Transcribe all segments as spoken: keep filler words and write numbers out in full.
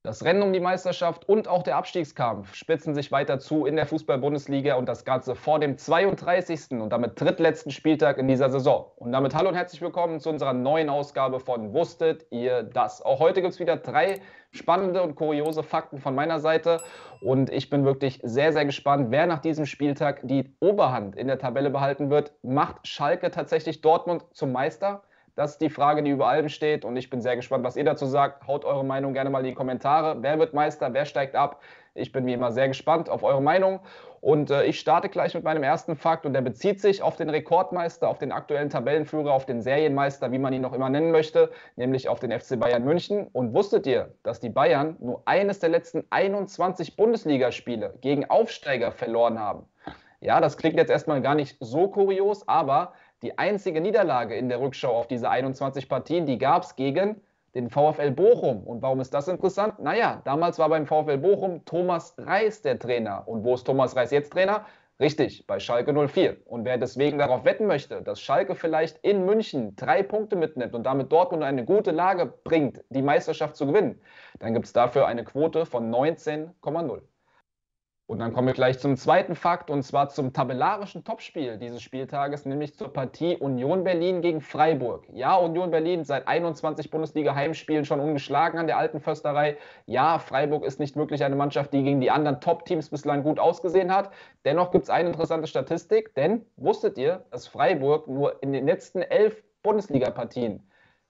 Das Rennen um die Meisterschaft und auch der Abstiegskampf spitzen sich weiter zu in der Fußball-Bundesliga und das Ganze vor dem zweiunddreißigsten und damit drittletzten Spieltag in dieser Saison. Und damit hallo und herzlich willkommen zu unserer neuen Ausgabe von Wusstet ihr das? Auch heute gibt es wieder drei spannende und kuriose Fakten von meiner Seite und ich bin wirklich sehr, sehr gespannt, wer nach diesem Spieltag die Oberhand in der Tabelle behalten wird. Macht Schalke tatsächlich Dortmund zum Meister? Das ist die Frage, die über allem steht und ich bin sehr gespannt, was ihr dazu sagt. Haut eure Meinung gerne mal in die Kommentare. Wer wird Meister? Wer steigt ab? Ich bin wie immer sehr gespannt auf eure Meinung und äh, ich starte gleich mit meinem ersten Fakt und der bezieht sich auf den Rekordmeister, auf den aktuellen Tabellenführer, auf den Serienmeister, wie man ihn noch immer nennen möchte, nämlich auf den F C Bayern München. Und wusstet ihr, dass die Bayern nur eines der letzten einundzwanzig Bundesligaspiele gegen Aufsteiger verloren haben? Ja, das klingt jetzt erstmal gar nicht so kurios, aber die einzige Niederlage in der Rückschau auf diese einundzwanzig Partien, die gab es gegen den VfL Bochum. Und warum ist das interessant? Naja, damals war beim VfL Bochum Thomas Reis der Trainer. Und wo ist Thomas Reis jetzt Trainer? Richtig, bei Schalke null vier. Und wer deswegen darauf wetten möchte, dass Schalke vielleicht in München drei Punkte mitnimmt und damit Dortmund in eine gute Lage bringt, die Meisterschaft zu gewinnen, dann gibt es dafür eine Quote von neunzehn Komma null. Und dann kommen wir gleich zum zweiten Fakt, und zwar zum tabellarischen Topspiel dieses Spieltages, nämlich zur Partie Union Berlin gegen Freiburg. Ja, Union Berlin seit einundzwanzig Bundesliga-Heimspielen schon ungeschlagen an der alten Försterei. Ja, Freiburg ist nicht wirklich eine Mannschaft, die gegen die anderen Top-Teams bislang gut ausgesehen hat. Dennoch gibt es eine interessante Statistik, denn wusstet ihr, dass Freiburg nur in den letzten elf Bundesliga-Partien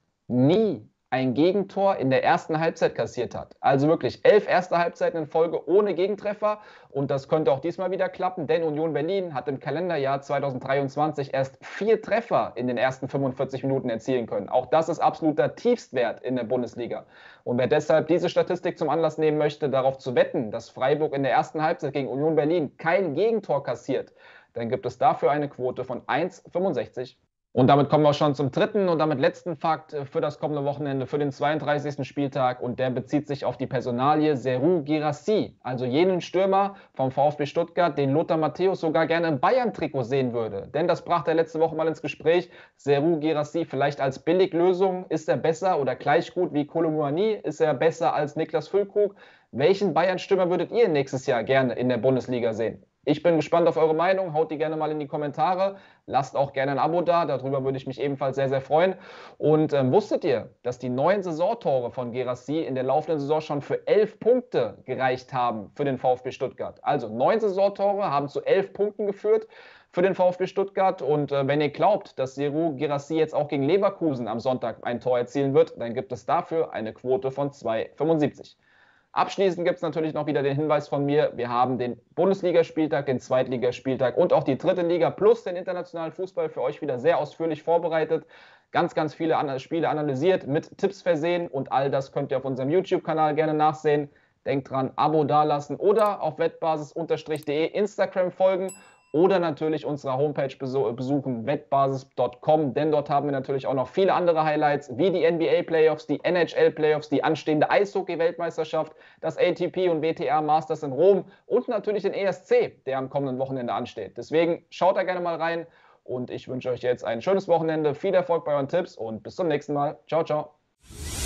nie ein Gegentor in der ersten Halbzeit kassiert hat. Also wirklich elf erste Halbzeiten in Folge ohne Gegentreffer und das könnte auch diesmal wieder klappen, denn Union Berlin hat im Kalenderjahr zweitausenddreiundzwanzig erst vier Treffer in den ersten fünfundvierzig Minuten erzielen können. Auch das ist absoluter Tiefstwert in der Bundesliga. Und wer deshalb diese Statistik zum Anlass nehmen möchte, darauf zu wetten, dass Freiburg in der ersten Halbzeit gegen Union Berlin kein Gegentor kassiert, dann gibt es dafür eine Quote von eins Komma fünfundsechzig. Und damit kommen wir schon zum dritten und damit letzten Fakt für das kommende Wochenende, für den zweiunddreißigsten Spieltag. Und der bezieht sich auf die Personalie Serhou Guirassy, also jenen Stürmer vom VfB Stuttgart, den Lothar Matthäus sogar gerne im Bayern-Trikot sehen würde. Denn das brachte er letzte Woche mal ins Gespräch. Serhou Guirassy vielleicht als Billiglösung. Ist er besser oder gleich gut wie Kolo Muani? Ist er besser als Niklas Füllkrug? Welchen Bayern-Stürmer würdet ihr nächstes Jahr gerne in der Bundesliga sehen? Ich bin gespannt auf eure Meinung, haut die gerne mal in die Kommentare, lasst auch gerne ein Abo da, darüber würde ich mich ebenfalls sehr, sehr freuen. Und ähm, wusstet ihr, dass die neuen Saisontore von Guirassy in der laufenden Saison schon für elf Punkte gereicht haben für den VfB Stuttgart? Also neun Saisontore haben zu elf Punkten geführt für den VfB Stuttgart und äh, wenn ihr glaubt, dass Serhou Guirassy jetzt auch gegen Leverkusen am Sonntag ein Tor erzielen wird, dann gibt es dafür eine Quote von zwei Komma fünfundsiebzig. Abschließend gibt es natürlich noch wieder den Hinweis von mir, wir haben den Bundesligaspieltag, den Zweitligaspieltag und auch die dritte Liga plus den internationalen Fußball für euch wieder sehr ausführlich vorbereitet. Ganz, ganz viele Spiele analysiert, mit Tipps versehen und all das könnt ihr auf unserem YouTube-Kanal gerne nachsehen. Denkt dran, Abo dalassen oder auf wettbasis-de Instagram folgen. Oder natürlich unsere Homepage besuchen, wettbasis punkt com, denn dort haben wir natürlich auch noch viele andere Highlights, wie die N B A-Playoffs, die N H L-Playoffs, die anstehende Eishockey-Weltmeisterschaft, das A T P und W T A Masters in Rom und natürlich den E S C, der am kommenden Wochenende ansteht. Deswegen schaut da gerne mal rein und ich wünsche euch jetzt ein schönes Wochenende, viel Erfolg bei euren Tipps und bis zum nächsten Mal. Ciao, ciao.